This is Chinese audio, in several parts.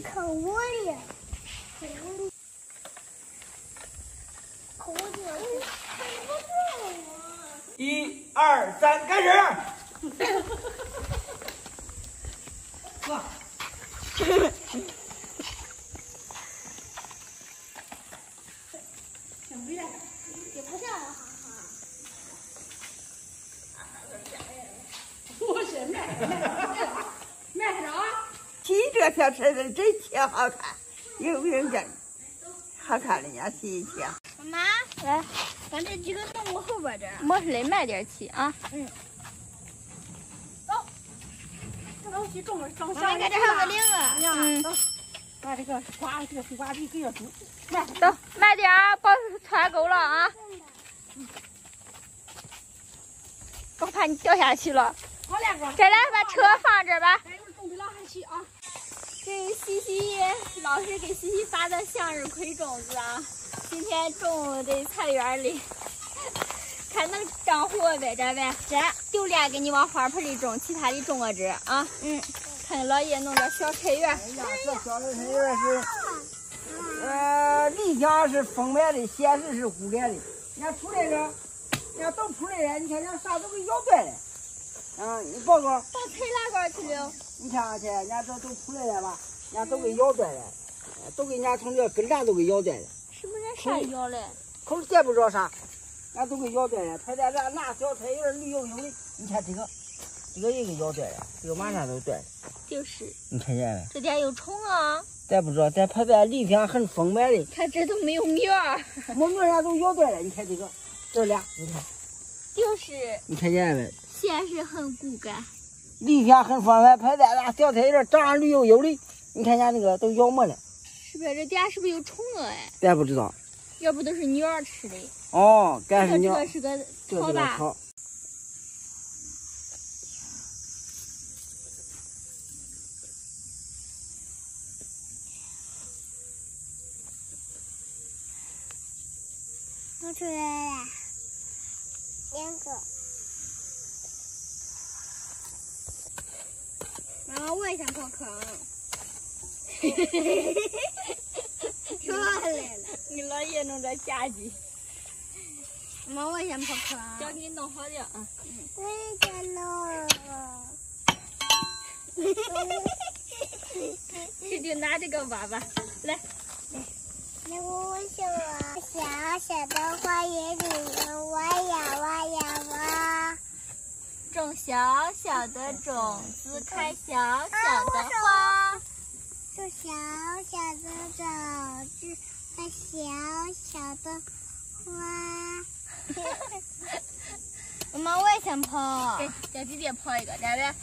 看我的，看我的， 1、2、3，开始！哇！ 想不然也不下来，哈哈。我是卖啥？ 骑这小车子真挺好看，有没有见？好看的呀，骑一骑。 妈妈，来，把这几个弄我后边这儿。 没事嘞，慢点骑啊。 嗯。走。这东西重了，上下面这还有个铃啊。 嗯。把这个这个西瓜皮给它煮。来， 走，慢点啊，别穿沟了啊。我怕你掉下去了。 好嘞，哥。 再来，把车放这儿吧。 待会儿种的老还去啊。 这是西西老师给西西发的向日葵种子啊，今天种在菜园里，看能长活呗，这呗。这丢俩给你往花盆里种，其他的种个这啊。嗯，看老爷弄个小菜园。 哎呀，这小的菜园是，里边是封面的，显示是糊脸的。人家出来了，人家都出来了，你看人家啥都给咬断了。你报告。 到菜哪块去了？ 你看去，人家这都出来了吧？人家都给咬断了，都给人家从这根芽都给咬断了。 什么人啥咬嘞？ 口里再不知道啥，人家都给咬断了。他在这那小菜园绿油油的，你看这个也给咬断了，这个马上都断了。 就是。 你看见没？ 这点有虫啊！ 咱不知道，咱拍在里边很丰满的。 看这都没有苗儿。 没苗，人家都咬断了。你看这个，这俩，你看。 就是。 你看见没？ 现实很骨感。 里边很丰满，拍在那小菜园长上绿油油的。你看人家那个都咬没了。 是不是这底下是不是有虫啊？哎， 咱不知道。 要不都是鸟儿吃的。 哦，该是鸟。 这是个草吧？ 草。 弄出来了2个。妈妈，我也想破坑。又来了。 你老爷弄这家具。 妈妈，我也想破坑。 叫给你弄好的啊。 我也想弄。 这就拿这个挖吧，来。 那我想啊，小小的花园里面挖呀挖呀挖， 种小小的种子，开小小的花。 种小小的种子，开小小的花。妈妈，我也想泡。 给叫弟弟泡一个，来来，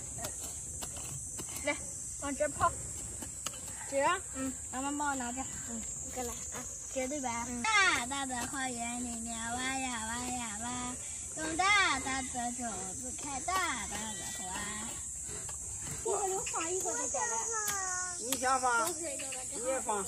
来往这泡。 这？妈妈帮我拿着。过来啊，这对吧？大大的花园里面挖呀挖呀挖，种大大的种子，开大大的花。一个留放一个在这儿。 你想放？你也放。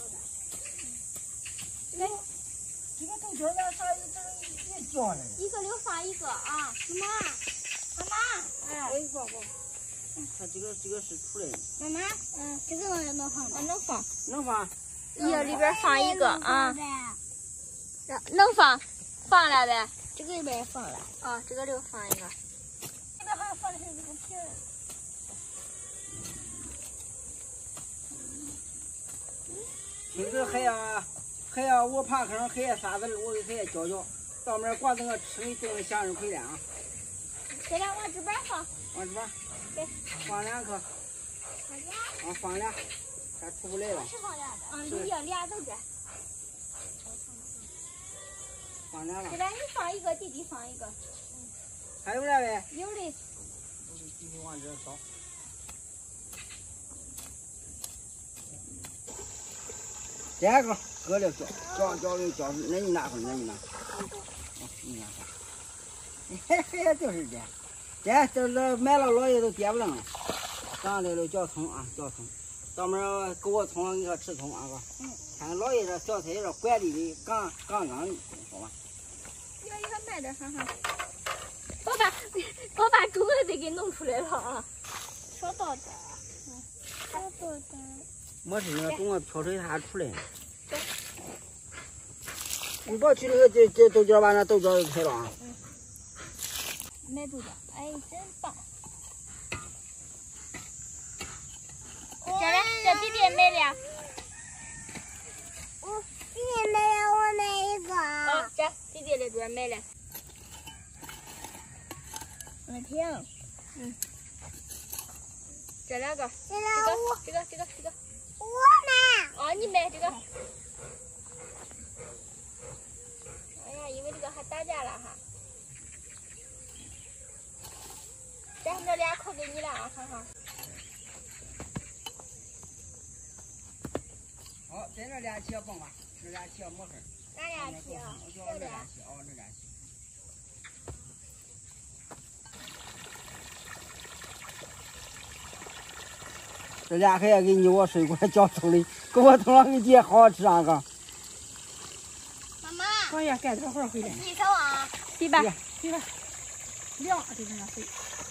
来， 这个豆角儿啥这也叫了。 一个留放一个啊， 妈妈。 哎，放。看这个是出来的。 妈妈，这个能放吗？ 能放。 能放。 一个里边放一个啊。能放，放了呗。 这个里边也放了。 啊，这个留放一个。 这边好像放的是这个皮儿。 这个还要我爬坑，还要啥子的，我给还要教。到面挂那个吃的种向日葵了啊。 这俩往这边放。 往这边。 对。 放2颗。放俩。还出不来了。 是放俩的。有俩都这。 放俩了。 这边你放一个，弟弟放一个。 还有俩呗？ 有的。 继续往这烧。2个，搁了浇的浇，那你拿回，那你拿。你拿回。嘿，就是这。这买了老爷都跌不楞了。上来了叫葱啊，叫葱。到门给我葱，你说吃葱啊哥。看老爷这小菜园管理的杠的，好吧？ 一个慢点，哈哈。我把种子得给弄出来了啊。 少倒点，少倒点。 没事，那个等我漂水它出来了。你别去那个这豆角把那豆角给开了啊。 买豆角，哎，真棒。这嘞，这弟弟买了。 弟弟没有，我买一个。 哦，这弟弟的多买了。 我听。 这两个， 这个我买。 哦，你买这个。哎呀，因为这个还打架了哈。这俩扣给你了啊，看看。 好，在这俩起蹦吧，这俩起没事。 哪俩起啊？ 这俩起，哦，这俩起。这俩还要给你我水果浇头里，给我头上给姐好好吃啊个。 妈妈， 哎呀，干点活回来， 你看啊， 对吧？ 凉的那水。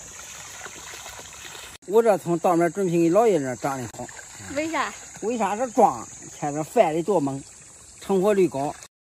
我这从当面准备给老爷那长得好。 为啥？ 为啥是壮？看着饭的多猛，成活率高。